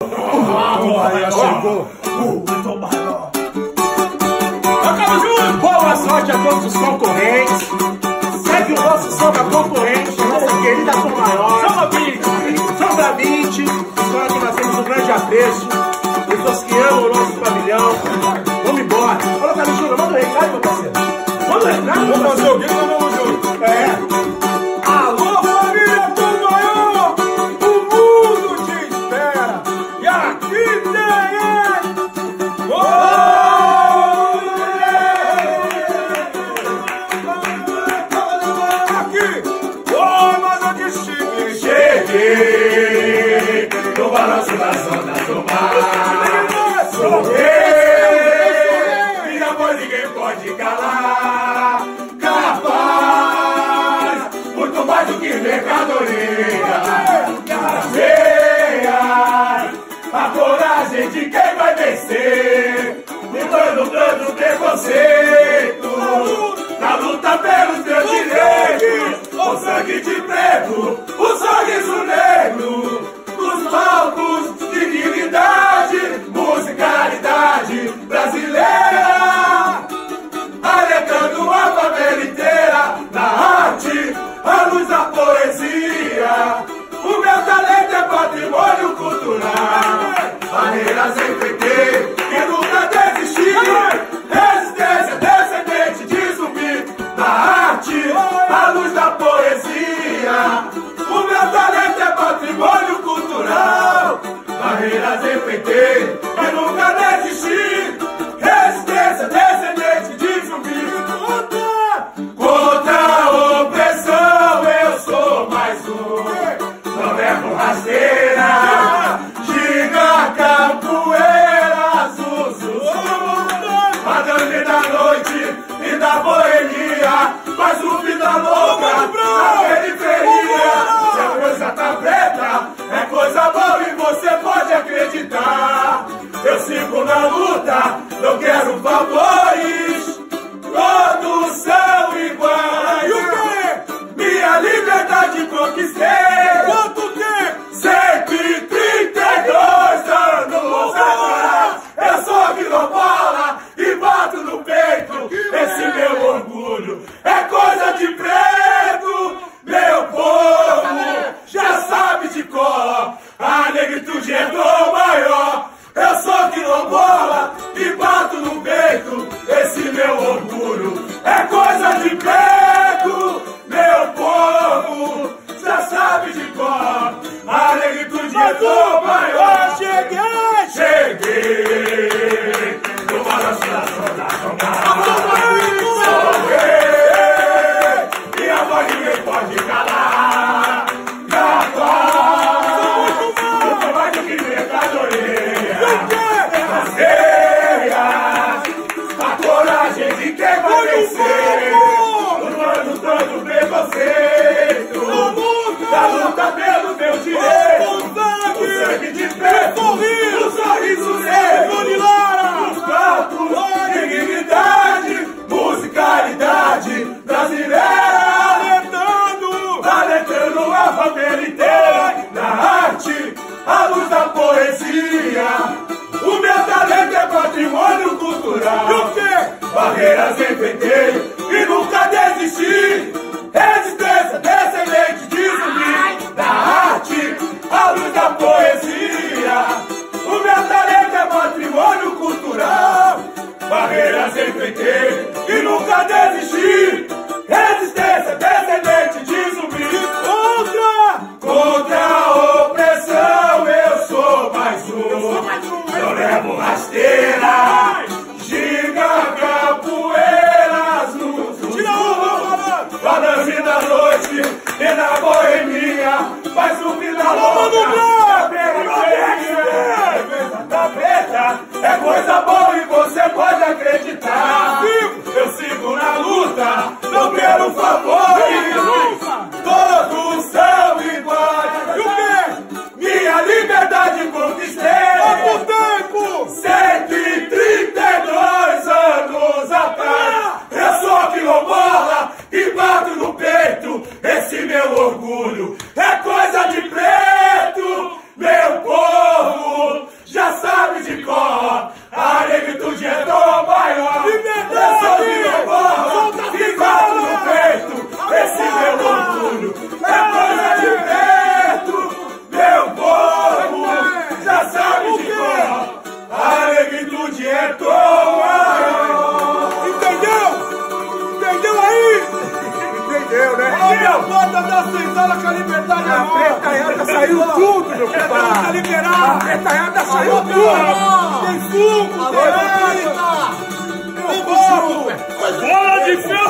Maria chegou. Boa sorte a todos os concorrentes. Segue o nosso samba concorrente, nossa querida Tom Maior. Samba 20. Então aqui nós temos um grande apreço. Pessoas que amam o nosso pavilhão. Vamos embora. Olha, Carlos Júnior, manda um recado, meu parceiro. Manda um recado. Vamos fazer o quê? Vamos junto. Alô, família Tom Maior! O mundo te espera! E aqui tem ele! Mas aqui cheguei no balanço da zona do mar. Sou rei, minha voz ninguém pode calar. Capaz, muito mais do que mercadoria. Veia, a coragem de quem vai vencer. Lutando o preconceito, na luta pelos teus direitos. O sangue de preto, o sorriso negro, os palcos, dignidade, musicalidade brasileira, alertando a família inteira, na arte, a luz da poesia. O meu talento é patrimônio cultural, barreiras enfrentei e nunca desisti. Resistência descendente de zumbi, na arte, a luz da poesia. O meu talento é patrimônio cultural, barreiras enfrentei e nunca desisti. Resistência descendente de zumbi, contra a opressão eu sou mais um. Não levo rasteira, giga, capoeira, zuzu, madame da noite e da boemia, faz o vida louca na periferia. Se a coisa tá preta, é coisa boa e você pode acreditar. Eu sigo na luta, não quero favores, todos são iguais. E o quê? Minha liberdade conquistei. Quanto tempo? 132 anos atrás. Eu sou quilombola e bato no peito. Esse meu orgulho é coisa de preto. Meu povo já sabe de cor, a negritude é Tom Maior. Eu sou quilombola e bato no peito. Esse meu orgulho é coisa de preto. Meu povo já sabe de cor, a negritude é Tom Maior. Cheguei no balanço da zona do mar. Sou rei e a voz ninguém pode calar. Capaz, muito mais do que mercadoria. A coragem de quem vai vencer. Lutando preconceito, da luta pelos meus direitos. O sangue de preto, o sorriso negro, os pratos, dignidade, musicalidade brasileira, alentando a família inteira, na arte, a luz da poesia. O meu talento é patrimônio cultural. E o quê? Barreiras enfrentei e nunca desisti. Resistência descendente de zumbi, da arte, a luz da poesia. O meu talento é patrimônio cultural. Barreiras enfrentei e nunca desisti. Resistência descendente de zumbi, contra a opressão eu sou mais um. Eu levo rasteira, giga, capoeiras no zuzu, madame da noite e na boemia, faz o vida louca na periferia. Da preta é coisa boa e você pode acreditar. Eu sigo na luta, não quero favores, todos são iguais. E o quê? Minha liberdade conquistei. Quanto tempo? 132 anos atrás. Eu sou quilombola e bato no peito. Esse meu orgulho é coisa de preto. Meu povo senzala com a liberdade, A pretaiada saiu tudo, meu Tá compadre. liberado. A pretaiada saiu tudo. Tem suco, tem água. Tem bola de ferro.